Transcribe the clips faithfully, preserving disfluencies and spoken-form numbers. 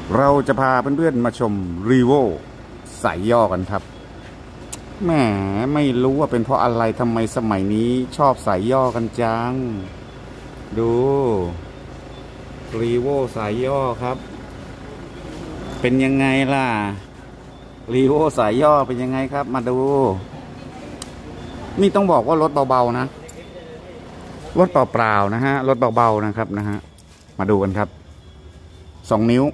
เราจะพาเพื่อนๆมาชมรีโวสายย่อกันครับแหมไม่รู้ว่าเป็นเพราะอะไรทำไมสมัยนี้ชอบสายย่อกันจังดูรีโวสายย่อครับเป็นยังไงล่ะรีโวสายย่อเป็นยังไงครับมาดูนี่ต้องบอกว่ารถเบาๆนะรถเปล่าๆนะฮะรถเบาๆนะครับนะฮะมาดูกันครับสองนิ้ว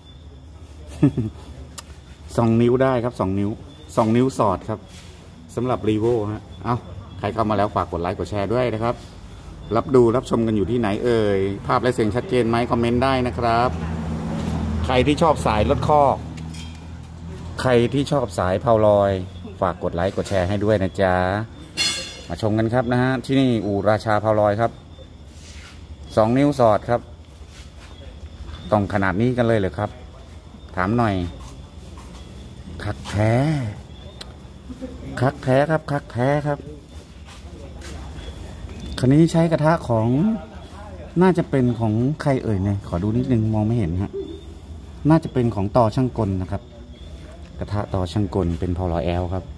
สองนิ้วได้ครับสองนิ้วสองนิ้วสอดครับสำหรับรีโวฮะเอาใครเข้ามาแล้วฝากกดไลค์กดแชร์ด้วยนะครับรับดูรับชมกันอยู่ที่ไหนเอ่ยภาพและเสียงชัดเจนไหมคอมเมนต์ได้นะครับใครที่ชอบสายรถคอกใครที่ชอบสายเพาลอยฝากกดไลค์กดแชร์ให้ด้วยนะจ๊ะมาชมกันครับนะฮะที่นี่อู่ราชาเพาลอยครับสองนิ้วสอดครับต้องขนาดนี้กันเลยเหรอครับถามหน่อยคักแท้คักแท้ครับคักแท้ครับคันนี้ใช้กระทะของน่าจะเป็นของใครเอ่ยเนี่ยขอดูนิดนึงมองไม่เห็นฮะน่าจะเป็นของต่อช่างกลนะครับกระทะต่อช่างกลเป็นพอลอยแอลครับ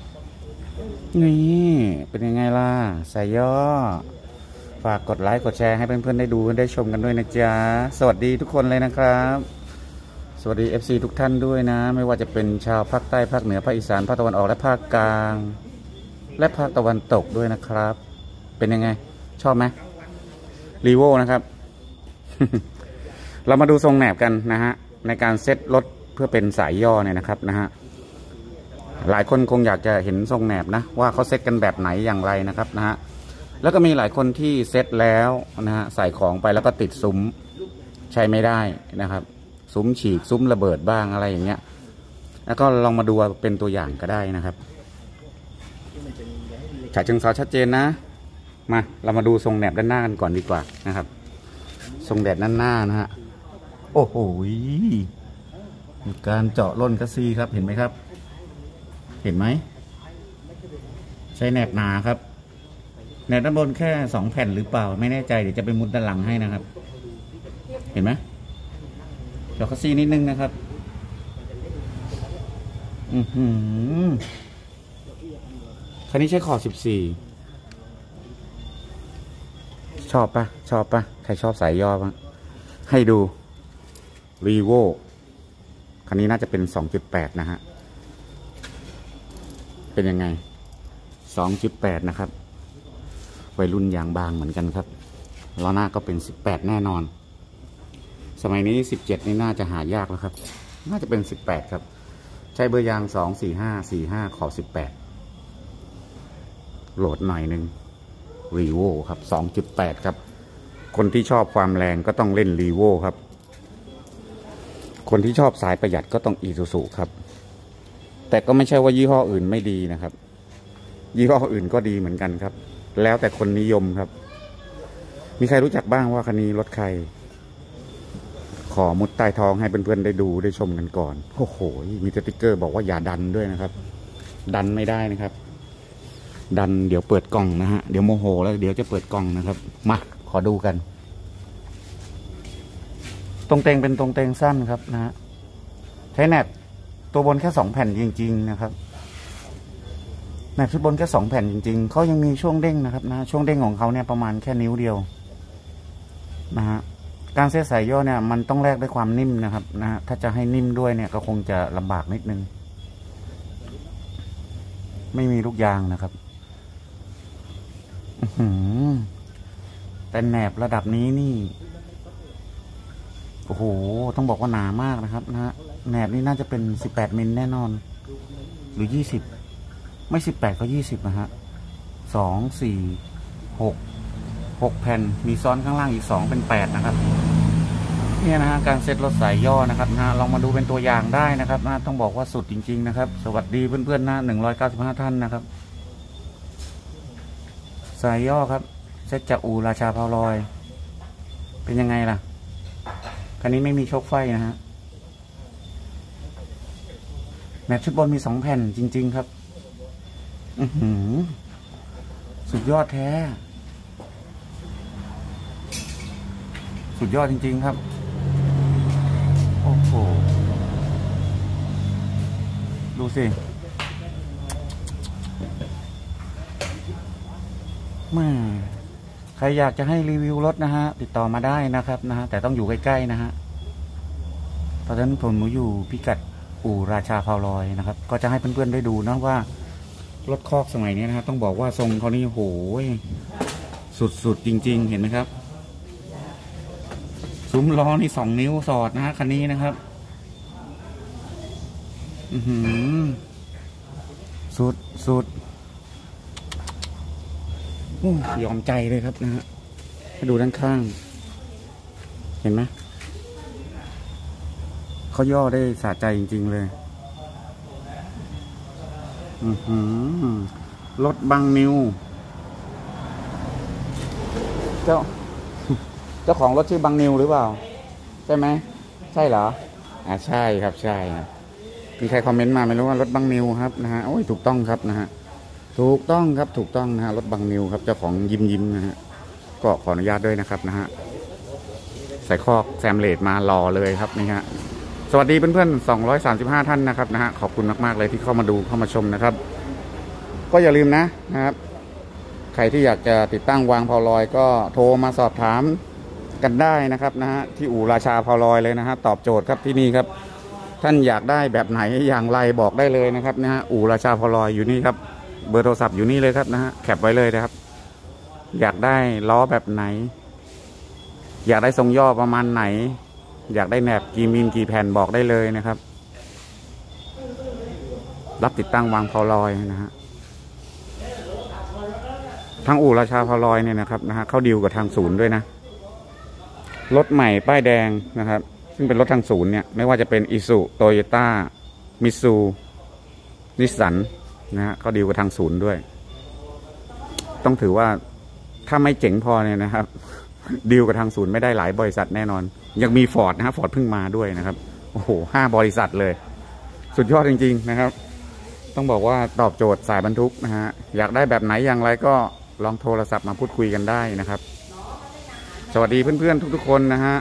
นี่เป็นยังไงล่ะสายย่อฝากกดไลค์กดแชร์ให้เพื่อนๆได้ดูได้ชมกันด้วยนะจ๊ะสวัสดีทุกคนเลยนะครับสวัสดี เอฟ ซี ทุกท่านด้วยนะไม่ว่าจะเป็นชาวภาคใต้ภาคเหนือภาคอีสานภาคตะวันออกและภาคกลางและภาคตะวันตกด้วยนะครับเป็นยังไงชอบไหมรีโวนะครับ เรามาดูทรงแหนบกันนะฮะในการเซตรถเพื่อเป็นสายย่อเนี่ยนะครับนะฮะหลายคนคงอยากจะเห็นทรงแหนบนะว่าเขาเซตกันแบบไหนอย่างไรนะครับนะฮะแล้วก็มีหลายคนที่เซตแล้วนะฮะใส่ของไปแล้วก็ติดซุ้มใช้ไม่ได้นะครับซุ้มฉีกซุ้มระเบิดบ้างอะไรอย่างเงี้ยแล้วก็ลองมาดูเป็นตัวอย่างก็ได้นะครับฉากเชิงเสาชัดเจนนะมาเรามาดูทรงแหนบด้านหน้ากันก่อนดีกว่านะครับทรงแดดด้านหน้านะฮะโอ้โหมีการเจาะร่นคัสซีครับเห็นไหมครับเห็นไหมใช้แหนบหนาครับแหนบด้านบนแค่สองแผ่นหรือเปล่าไม่แน่ใจเดี๋ยวจะไปมุดด้านหลังให้นะครับเห็นไหมเจาะคัสซีนิดนึงนะครับอือหือคันนี้ใช้ขอบสิบสี่ชอบปะชอบปะใครชอบสายย่อบ้างให้ดูรีโวคันนี้น่าจะเป็น สองจุดแปด นะฮะเป็นยังไง สองจุดแปด นะครับวัยรุ่นยางบางเหมือนกันครับล้อหน้าก็เป็นสิบแปดแน่นอนสมัยนี้สิบเจ็ดนี่น่าจะหายากแล้วครับน่าจะเป็นสิบแปดครับใช้เบอร์ยางสอง สี่ ห้า สี่ ห้าขอสิบแปดโหลดหน่อยนึงรีโวครับ สองจุดแปด ครับคนที่ชอบความแรงก็ต้องเล่นรีโวครับคนที่ชอบสายประหยัดก็ต้องอีซูซูครับแต่ก็ไม่ใช่ว่ายี่ห้ออื่นไม่ดีนะครับยี่ห้ออื่นก็ดีเหมือนกันครับแล้วแต่คนนิยมครับมีใครรู้จักบ้างว่าคันนี้รถใครขอมุดใต้ท้องให้เพื่อนๆได้ดูได้ชมกันก่อนโอ้โหมีสติ๊กเกอร์บอกว่าอย่าดันด้วยนะครับดันไม่ได้นะครับดันเดี๋ยวเปิดกล่องนะฮะเดี๋ยวโมโหแล้วเดี๋ยวจะเปิดกล่องนะครับมาขอดูกันตรงเตงเป็นตรงเตงสั้นครับนะฮะใช้แหนบตัวบนแค่สองแผ่นจริงๆนะครับแหนบชุดบนแค่สองแผ่นจริงๆเขายังมีช่วงเด้งนะครับนะช่วงเด้งของเขาเนี่ยประมาณแค่นิ้วเดียวนะฮะการเซตสายย่อเนี่ยมันต้องแลกด้วยความนิ่มนะครับนะฮะถ้าจะให้นิ่มด้วยเนี่ยก็คงจะลำบากนิดนึงไม่มีลูกยางนะครับแต่แหนบระดับนี้นี่โอ้โหต้องบอกว่าหนามากนะครับนะฮะแหนบนี่น่าจะเป็นสิบแปดมิลแน่นอนหรือยี่สิบไม่สิบแปดก็ยี่สิบนะฮะสอง สี่ หก หกแผ่นมีซ้อนข้างล่างอีกสองเป็นแปดนะครับเนี่ยนะฮะการเซตรถสายย่อนะครับนะลองมาดูเป็นตัวอย่างได้นะครับนะต้องบอกว่าสุดจริงๆนะครับสวัสดีเพื่อนๆนะหนึ่งร้อยเก้าสิบห้าท่านนะครับสายย่อครับเซตจากอู่ราชาเพาลอยเป็นยังไงล่ะคันนี้ไม่มีโชคไฟนะฮะแหนบชุดบนมีสองแผ่นจริงๆครับอือหือสุดยอดแท้สุดยอดจริงๆครับโอ้อ้โหดูสิแม่ใครอยากจะให้รีวิวรถนะฮะติดต่อมาได้นะครับนะฮะแต่ต้องอยู่ใกล้ๆนะฮะตอนนั้นผมอยู่พิกัดอู่ราชาพาวลอยนะครับก็จะให้เพื่อนๆได้ดูนะว่ารถคอกสมัยนี้นะฮะต้องบอกว่าทรงเขานี่โหยสุดๆจริงๆเห็นไหมครับซุ้มล้อนี่สองนิ้วสอดนะฮะคันนี้นะครับอือหือสุดสุดยอมใจเลยครับนะฮะให้ดูด้านข้างเห็นไหมเขาย่อได้สะใจจริงๆเลยอือหือรถบังนิวเจ้าเจ้าของรถชื่อบังนิวหรือเปล่าใช่ไหมใช่เหรออ่าใช่ครับใช่ครับมีใครคอมเมนต์มาไม่รู้ว่ารถบังนิวครับนะฮะโอ้ยถูกต้องครับนะฮะถูกต้องครับถูกต้องนะฮะรถบังนิวครับเจ้าของยิ้มยิ้มนะฮะก็ขออนุญาตด้วยนะครับนะฮะใส่คอกแซมเลดมารอเลยครับนี่ฮะสวัสดีเพื่อนๆสองร้อยสามสิบห้าท่านนะครับนะฮะขอบคุณมากๆเลยที่เข้ามาดูเข้ามาชมนะครับก็อย่าลืมนะนะครับใครที่อยากจะติดตั้งวางพาวลอยก็โทรมาสอบถามกันได้นะครับนะฮะที่อู่ราชาพาวลอยเลยนะฮะตอบโจทย์ครับที่นี่ครับท่านอยากได้แบบไหนอย่างไรบอกได้เลยนะครับนะฮะอู่ราชาพาวลอยอยู่นี่ครับเบอร์โทรศัพท์อยู่นี่เลยครับนะฮะแคปไว้เลยนะครับอยากได้ล้อแบบไหนอยากได้ทรงย่อประมาณไหนอยากได้แหนบกี่มิลกี่แผ่นบอกได้เลยนะครับรับติดตั้งวางพาวลอยนะฮะทางอู่ราชาพาวลอยเนี่ยนะครับนะฮะเขาดีลกับทางศูนย์ด้วยนะรถใหม่ป้ายแดงนะครับซึ่งเป็นรถทางศูนย์เนี่ยไม่ว่าจะเป็นอิสุโตโยต้ามิตซูนิสสันนะฮะเขาดีลกับทางศูนย์ด้วยต้องถือว่าถ้าไม่เจ๋งพอเนี่ยนะครับดีลกับทางศูนย์ไม่ได้หลายบริษัทแน่นอนยังมีฟอร์ดนะฮะฟอร์ดเพิ่งมาด้วยนะครับโอ้โหห้าบริษัทเลยสุดยอดจริงๆนะครับต้องบอกว่าตอบโจทย์สายบรรทุกนะฮะอยากได้แบบไหนอย่างไรก็ลองโทรศัพท์มาพูดคุยกันได้นะครับสวัสดีเพื่อนๆทุกๆคนนะฮะ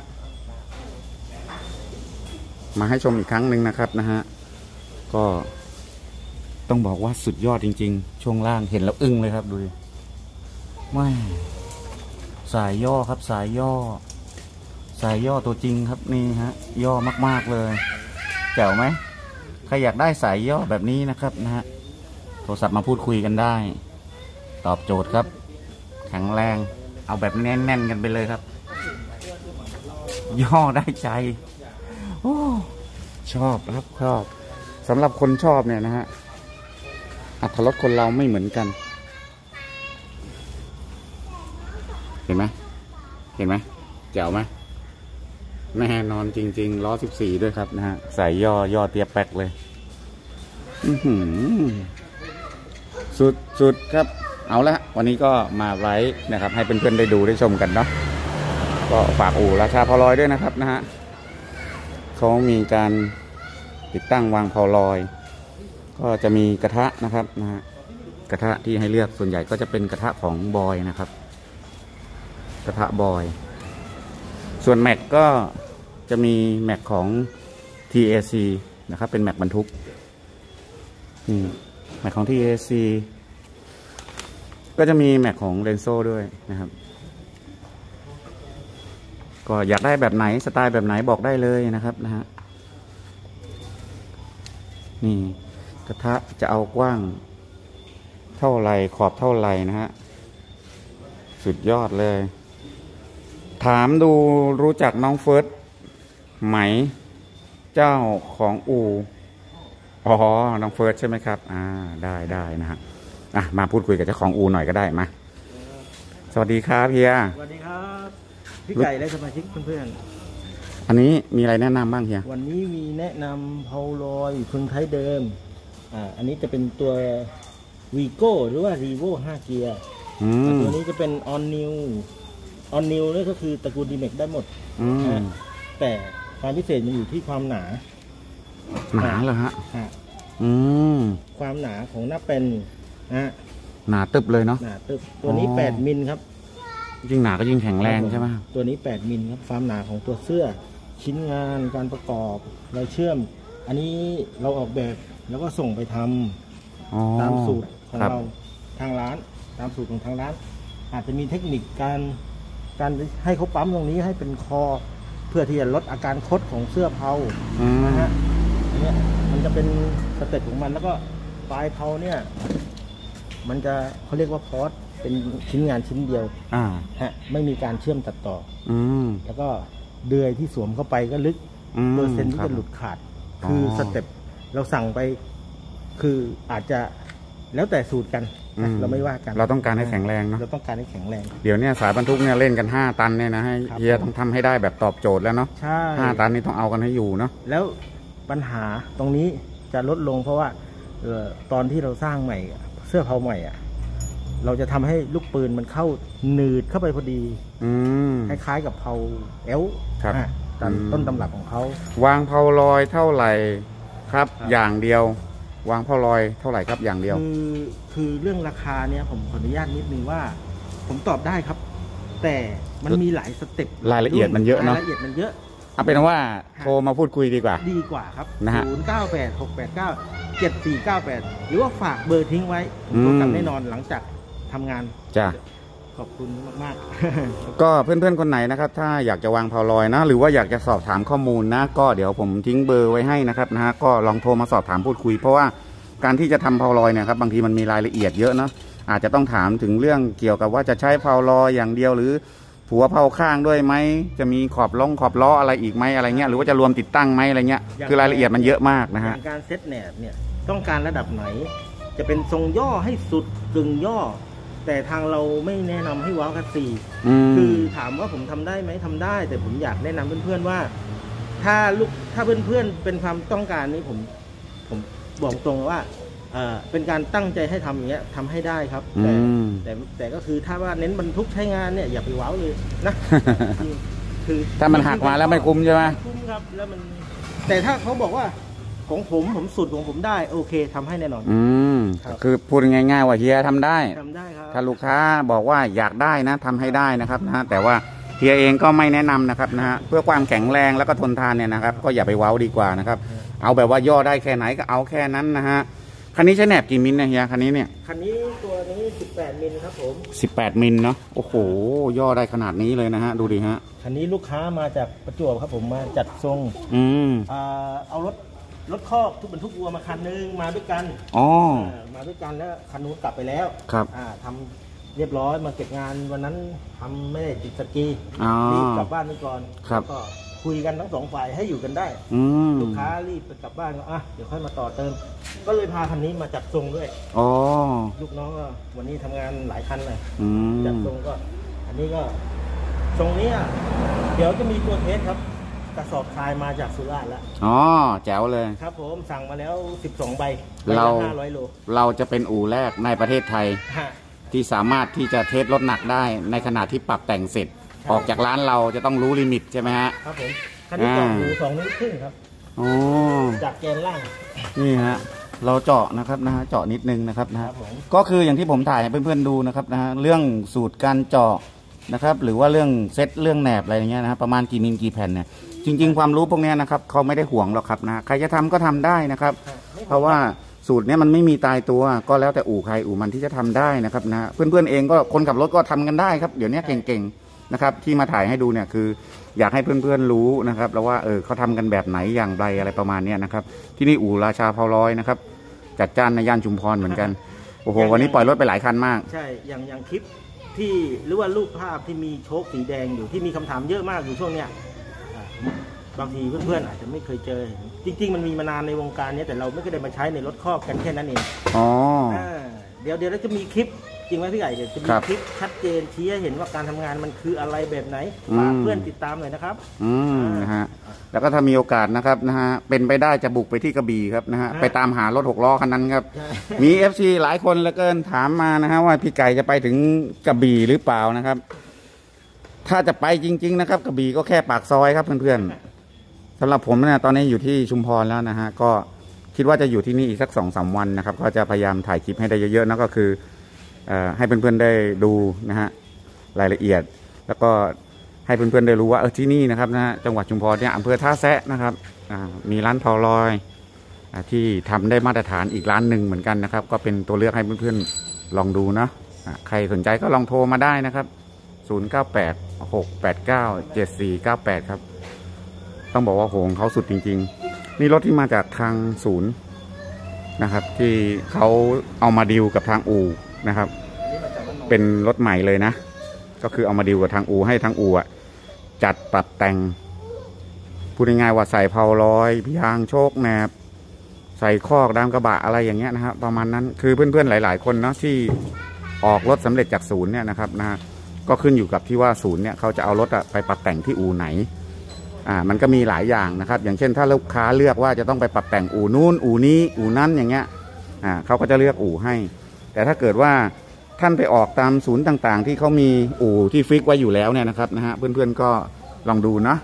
มาให้ชมอีกครั้งหนึ่งนะครับนะฮะก็ต้องบอกว่าสุดยอดจริงๆช่วงล่างเห็นแล้วอึ้งเลยครับดูไม่สายย่อครับสายย่อสายย่อตัวจริงครับนี่ฮะย่อมากๆเลยแจ๋วไหมใครอยากได้สายย่อแบบนี้นะครับนะฮะโทรศัพท์มาพูดคุยกันได้ตอบโจทย์ครับแข็งแรงเอาแบบแน่นๆกันไปเลยครับย่อได้ใจโอ้ชอบครับชอบสำหรับคนชอบเนี่ยนะฮะอัตรสคนเราไม่เหมือนกันเห็นไหมเห็นไหมแจ๋วไหมแน่นอนจริงๆล้อสิบสี่ด้วยครับนะฮะใส่ย่อย่อเตียบแป๊กเลยอื้อหือสุดสุดครับเอาละวันนี้ก็มาไว้นะครับให้เพื่อนๆได้ดูได้ชมกันเนาะก็ฝากอู่ราชาพาวลอยด้วยนะครับนะฮะเขามีการติดตั้งวางพาวลอยก็จะมีกระทะนะครับนะฮะกระทะที่ให้เลือกส่วนใหญ่ก็จะเป็นกระทะของบอยนะครับกระทะบอยส่วนแม็กก็จะมีแม็กของ ที เอ ซี นะครับเป็นแม็กบรรทุกนี่แม็กของ ที เอ ซี ก็จะมีแม็กของเรนโซ่ด้วยนะครับก็อยากได้แบบไหนสไตล์แบบไหนบอกได้เลยนะครับนะฮะนี่กระทะจะเอากว้างเท่าไรขอบเท่าไรนะฮะสุดยอดเลยถามดูรู้จักน้องเฟิร์สไหมเจ้าของอู่อ๋อน้องเฟิร์สใช่ไหมครับอ่าได้ได้นะฮะอ่ะมาพูดคุยกับเจ้าของอู่หน่อยก็ได้มาสวัสดีครับเฮียสวัสดีครับพี่ไก่และสมาชิกเพื่อนๆอันนี้มีอะไรแนะนำบ้างเฮียวันนี้มีแนะนำพาวลอยพึงไทยเดิมอ่าอันนี้จะเป็นตัววีโก้หรือว่ารีโวห้าเกียร์ตัวนี้จะเป็นออนนิวออนนิวนี่ก็คือตระกูลดีเมกได้หมดนะแต่ความพิเศษมันอยู่ที่ความหนาหนาเหรอฮะอืมความหนาของหน้าเป็นนะหนาตึบเลยเนาะหนาตึบตัวนี้แปดมิลครับยิ่งหนาก็ยิ่งแข็งแรงใช่ไหมตัวนี้แปดมิลครับความหนาของตัวเสื้อชิ้นงานการประกอบรอยเชื่อม อันนี้เราออกแบบแล้วก็ส่งไปทำตามสูตรของเราทางร้านตามสูตรของทางร้าน อาจจะมีเทคนิคการการให้เขาปั๊มตรงนี้ให้เป็นคอเพื่อที่จะลดอาการคดของเสื้อเพานะฮะอันนี้มันจะเป็นสเต็ปของมันแล้วก็ปลายเพาเนี่ยมันจะเขาเรียกว่าพอสเป็นชิ้นงานชิ้นเดียวอ่าฮะไม่มีการเชื่อมตัดต่ออืมแล้วก็เดือยที่สวมเข้าไปก็ลึกเปอร์เซ็นต์ที่จะหลุดขาดคือสเต็ปเราสั่งไปคืออาจจะแล้วแต่สูตรกันเราไม่ว่ากันเราต้องการให้แข็งแรงเนาะเราต้องการให้แข็งแรงเดี๋ยวนี้สายบรรทุกเนี่ยเล่นกันห้าตันเนี่ยนะให้เฮียต้องทำให้ได้แบบตอบโจทย์แล้วเนาะใช่ห้าตันนี้ต้องเอากันให้อยู่เนาะแล้วปัญหาตรงนี้จะลดลงเพราะว่าเอ่อตอนที่เราสร้างใหม่เสื้อเผาใหม่อ่ะเราจะทำให้ลูกปืนมันเข้าหนืดเข้าไปพอดีคล้ายๆกับเผาเอลครับต้นตำรับของเขาวางเผาลอยเท่าไหร่ครับอย่างเดียววางเผาลอยเท่าไหร่ครับอย่างเดียวคือคือเรื่องราคาเนี่ยผมขออนุญาตนิดนึงว่าผมตอบได้ครับแต่มันมีหลายสเต็ปรายละเอียดมันเยอะเนาะรายละเอียดมันเยอะเอาเป็นว่าโทรมาพูดคุยดีกว่าดีกว่าครับศูนย์เก้าแปดหกแปดเก้าเจ็ดสี่เก้าแปดหรือว่าฝากเบอร์ทิ้งไว้ผมโทรกลับแน่นอนหลังจากทำงานจ้ะขอบคุณมากๆก็เพื่อนๆคนไหนนะครับถ้าอยากจะวางเผาลอยนะหรือว่าอยากจะสอบถามข้อมูลนะก็เดี๋ยวผมทิ้งเบอร์ไว้ให้นะครับนะฮะก็ลองโทรมาสอบถามพูดคุยเพราะว่าการที่จะทำเผาลอยเนี่ยครับบางทีมันมีรายละเอียดเยอะเนาะอาจจะต้องถามถึงเรื่องเกี่ยวกับว่าจะใช้เผาลอยอย่างเดียวหรือหัวเผาข้างด้วยไหมจะมีขอบล่องขอบล้ออะไรอีกไหมอะไรเงี้ยหรือว่าจะรวมติดตั้งไหมอะไรเงี้ยคือรายละเอียดมันเยอะมากนะฮะการเซตแหนบเนี่ยต้องการระดับไหนจะเป็นทรงย่อให้สุดกึ่งย่อแต่ทางเราไม่แนะนำให้ว้าวคัสซีคือถามว่าผมทำได้ไหมทำได้แต่ผมอยากแนะนำเพื่อนๆว่าถ้าลูกถ้าเพื่อนๆเป็นความต้องการนี้ผมผมบอกตรงว่าเป็นการตั้งใจให้ทำอย่างเงี้ยทำให้ได้ครับแต่แต่แต่ก็คือถ้าว่าเน้นบรรทุกใช้งานเนี่ยอย่าไปว้าวเลยนะคือถ้ามันหักมาแล้วไม่คุ้มใช่ไหมคุ้มครับแล้วมันแต่ถ้าเขาบอกว่าของผมผมสุดของผมได้โอเคทำให้แน่นอนอืมคือพูดง่ายๆว่าเฮียทำได้ทำได้ครับถ้าลูกค้าบอกว่าอยากได้นะทำให้ได้นะครับนะแต่ว่าเฮียเองก็ไม่แนะนำนะครับนะฮะเพื่อความแข็งแรงแล้วก็ทนทานเนี่ยนะครับก็อย่าไปว้าวดีกว่านะครับเอาแบบว่าย่อได้แค่ไหนก็เอาแค่นั้นนะฮะคันนี้ใช้แหนบกี่มิลนะเฮียคันนี้เนี่ยคันนี้ตัวนี้สิบแปดมิลครับผมสิบแปดมิลเนาะโอ้โหย่อได้ขนาดนี้เลยนะฮะดูดิฮะคันนี้ลูกค้ามาจากประจวบครับผมมาจัดทรงอืมอ่าเอารถรถคอกทุกบรรทุกวัวมาคันนึงมาด้วยกันอ๋อมาด้วยกันแล้วคันนู้นกลับไปแล้วครับอ่าทำเรียบร้อยมาเก็บงานวันนั้นทำไม่ได้ติดสกีรีบกลับบ้านไปก่อนครับก็คุยกันทั้งสองฝ่ายให้อยู่กันได้ลูกค้ารีบไปกลับบ้านก็อ่ะเดี๋ยวค่อยมาต่อเติมก็เลยพาคันนี้มาจัดทรงด้วยอ๋อลูกน้องก็วันนี้ทำงานหลายคันเลยจัดทรงก็อันนี้ก็ทรงนี้เดี๋ยวจะมีตัวเทสครับกระสอบทรายมาจากสุราษฎร์แล้วอ๋อแจ๋วเลยครับผมสั่งมาแล้วสิบสองใบเราห้าร้อยโลเราจะเป็นอู่แรกในประเทศไทยที่สามารถที่จะเทสรถหนักได้ในขณะที่ปรับแต่งเสร็จออกจากร้านเราจะต้องรู้ลิมิตใช่ไหมฮะครับผมคันนี้เจาะหูสองนิ้วครึ่งครับอ๋อจากแกนล่างนี่ฮะเราเจาะนะครับนะฮะเจาะนิดนึงนะครับนะฮะก็คืออย่างที่ผมถ่ายให้เพื่อนๆดูนะครับนะฮะเรื่องสูตรการเจาะนะครับหรือว่าเรื่องเซตเรื่องแหนบอะไรอย่างเงี้ยนะประมาณกี่มิลกี่แผ่นเนี่ยจริงๆความรู้พวกนี้นะครับเขาไม่ได้ห่วงหรอกครับนะใครจะทำก็ทำได้นะครับเพราะว่าสูตรนี้มันไม่มีตายตัวก็แล้วแต่อู่ใครอู่มันที่จะทำได้นะครับนะเพื่อนๆเองก็คนขับรถก็ทำกันได้ครับเดี๋ยวนี้เก่งๆนะครับที่มาถ่ายให้ดูเนี่ยคืออยากให้เพื่อนๆรู้นะครับแล้วว่าเออเขาทำกันแบบไหนอย่างไรอะไรประมาณนี้นะครับที่นี่อู่ราชาเผาลอยนะครับจัดจ้านในย่านชุมพรเหมือนกันโอ้โหวันนี้ปล่อยรถไปหลายคันมากใช่อย่างอย่างคลิปที่หรือว่ารูปภาพที่มีโชคสีแดงอยู่ที่มีคำถามเยอะมากอยู่ช่วงเนี้ยบางทีเพื่อนๆอาจจะไม่เคยเจอจริงๆมันมีมานานในวงการนี้แต่เราไม่เคยได้มาใช้ในรถครอบกันแค่นั้นเองอ๋อเดี๋ยวเดี๋ยวเราจะมีคลิปจริงไหมพี่ใหญ่เดี๋ยวจะมีคลิปชัดเจนชี้ให้เห็นว่าการทำงานมันคืออะไรแบบไหนฝากเพื่อนติดตามหน่อยนะครับอืมนะฮะแล้วก็ถ้ามีโอกาสนะครับนะฮะเป็นไปได้จะบุกไปที่กระบี่ครับนะฮะไปตามหารถหกล้อคันนั้นครับมี เอฟ ซี หลายคนเหลือเกินถามมานะฮะว่าพี่ไก่จะไปถึงกระบี่หรือเปล่านะครับถ้าจะไปจริงๆนะครับกระบี่ก็แค่ปากซอยครับเพื่อนๆสำหรับผมเนี่ยตอนนี้อยู่ที่ชุมพรแล้วนะฮะก็คิดว่าจะอยู่ที่นี่อีกสักสองสามวันนะครับก็จะพยายามถ่ายคลิปให้ได้เยอะๆนะก็คือให้เพื่อนๆได้ดูนะฮะรายละเอียดแล้วก็ให้เพื่อนๆได้รู้ว่าเออที่นี่นะครับนะจังหวัดชุมพรเนี่ยอำเภอท่าแซะนะครับมีร้านเผาลอยที่ทำได้มาตรฐานอีกร้านหนึ่งเหมือนกันนะครับก็เป็นตัวเลือกให้เพื่อนๆลองดูนะใครสนใจก็ลองโทรมาได้นะครับศูนย์ เก้า แปด หก แปด เก้า เจ็ด สี่ เก้า แปดครับต้องบอกว่าโหของเขาสุดจริงๆนี่รถที่มาจากทางศูนย์นะครับที่เขาเอามาดีลกับทางอู่นะครับเป็นรถใหม่เลยนะก็คือเอามาดีลกับทางอู่ให้ทางอู่จัดปรับแต่งพูดง่ายๆว่าใส่เพลาลอยยางโชคแหนบใส่คอกดามกระบะอะไรอย่างเงี้ยนะครับประมาณนั้นคือเพื่อนๆหลายๆคนเนาะที่ออกรถสำเร็จจากศูนย์เนี่ยนะครับนะก็ขึ้นอยู่กับที่ว่าศูนย์เนี่ยเขาจะเอารถไปปรับแต่งที่อู่ไหนอ่ามันก็มีหลายอย่างนะครับอย่างเช่นถ้าลูกค้าเลือกว่าจะต้องไปปรับแต่งอู่นู้นอู่นี้อู่นั้นอย่างเงี้ยอ่าเขาก็จะเลือกอู่ให้แต่ถ้าเกิดว่าท่านไปออกตามศูนย์ต่างๆที่เขามีอู่ที่ฟิกไว้อยู่แล้วเนี่ยนะครับนะฮะเพื่อนๆก็ลองดูนะ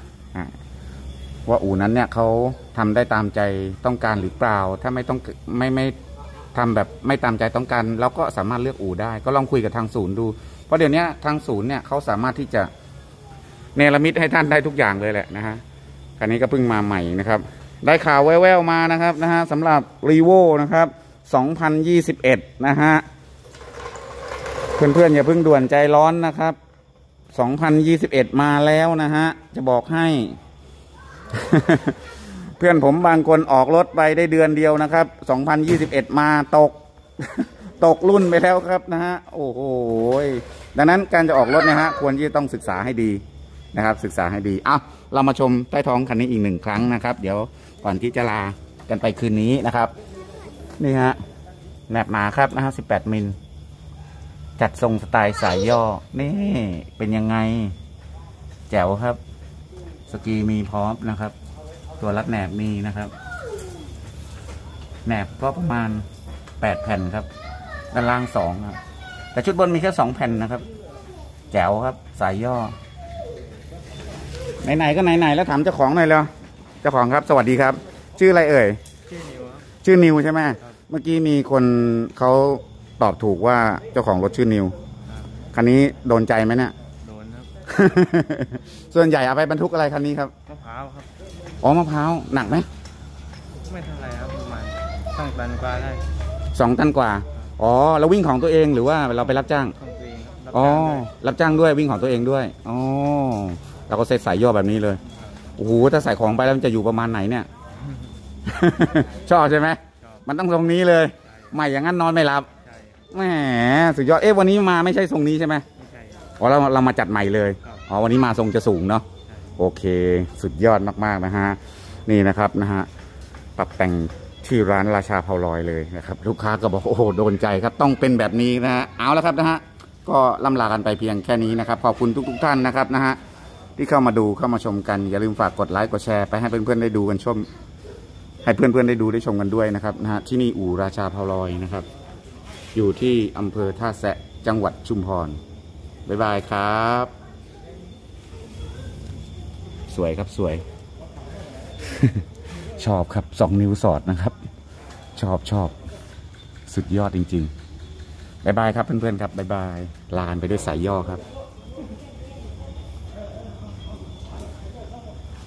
ว่าอู่นั้นเนี่ยเขาทำได้ตามใจต้องการหรือเปล่าถ้าไม่ต้องไม่ไม่ทำแบบไม่ตามใจต้องการเราก็สามารถเลือกอู่ได้ก็ลองคุยกับทางศูนย์ดูเพราะเดี๋ยวนี้ทางศูนย์เนี่ยเขาสามารถที่จะเนรมิตให้ท่านได้ทุกอย่างเลยแหละนะฮะคันนี้ก็เพิ่งมาใหม่นะครับได้ข่าวแว่วๆมานะครับนะฮะสำหรับรีโวนะครับสองพันยี่สิบเอ็ดนะฮะเพื่อนๆอย่าเพิ่งด่วนใจร้อนนะครับสองพันยี่สิบเอ็ดมาแล้วนะฮะจะบอกให้ เพื่อนผมบางคนออกรถไปได้เดือนเดียวนะครับสองพันยี่สิบเอ็ดมาตก ตกรุ่นไปแล้วครับนะฮะโอ้โหดังนั้นการจะออกรถนะฮะควรที่จะต้องศึกษาให้ดีนะครับศึกษาให้ดีอ้าวเรามาชมใต้ท้องคันนี้อีกหนึ่งครั้งนะครับเดี๋ยวก่อนที่จะลากันไปคืนนี้นะครับนี่ฮะแหนบหนาครับนะฮะสิบแปดมิลจัดทรงสไตล์สายย่อนี่เป็นยังไงแจ๋วครับสกีมีพร้อมนะครับตัวรัดแหนบมีนะครับแหนบก็ประมาณแปดแผ่นครับด้านล่างสองครับแต่ชุดบนมีแค่สองแผ่นนะครับแจ๋วครับสายย่อไหนๆก็ไหนๆแล้วถามเจ้าของหน่อยเลยเจ้าของครับสวัสดีครับชื่ออะไรเอ่ยชื่อนิวครับชื่อนิวใช่ไหมเมื่อกี้มีคนเขาตอบถูกว่าเจ้าของรถชื่อนิวคันนี้โดนใจไหมเนี่ยโดนครับ ส่วนใหญ่เอาไปบรรทุกอะไรคันนี้ครับมะพร้าวครับอ๋อมะพร้าวหนักไหมไม่เท่าไรครับประมาณสองตันกว่าได้สองตันกว่าอ๋อแล้ววิ่งของตัวเองหรือว่าเราไปรับจ้างของตัวเองอ๋อรับจ้างด้วยวิ่งของตัวเองด้วยอ๋อเราก็เซตสายย่อแบบนี้เลยโอ้โหถ้าใส่ของไปแล้วมันจะอยู่ประมาณไหนเนี่ย ชอบใช่ไหมมันต้องตรงนี้เลยไม่อย่างนั้นนอนไม่หลับแหมสุดยอดเอ๊ะวันนี้มาไม่ใช่ทรงนี้ใช่ไหมไม่ใช่อ๋อเราเรามาจัดใหม่เลยอ๋อวันนี้มาทรงจะสูงเนาะโอเคสุดยอดมากๆนะฮะนี่นะครับนะฮะปรับแต่งที่ร้านราชาเผาลอยเลยนะครับลูกค้าก็บอกโอ้โหโดนใจครับต้องเป็นแบบนี้นะฮะเอาแล้วครับนะฮะก็ล่ำลากันไปเพียงแค่นี้นะครับขอบคุณทุกๆท่านนะครับนะฮะที่เข้ามาดูเข้ามาชมกันอย่าลืมฝากกดไลค์กดแชร์ไปให้เพื่อนๆได้ดูกันชมให้เพื่อนๆได้ดูได้ชมกันด้วยนะครับนะฮะที่นี่อู่ราชาเผาลอยนะครับอยู่ที่อำเภอท่าแซะจังหวัดชุมพรบ๊ายบายครับสวยครับสวย ชอบครับสองนิ้วสอดนะครับชอบชอบสุดยอดจริงๆบ๊ายบายครับเพื่อนๆครับบ๊ายบายลาไปด้วยสายย่อครับ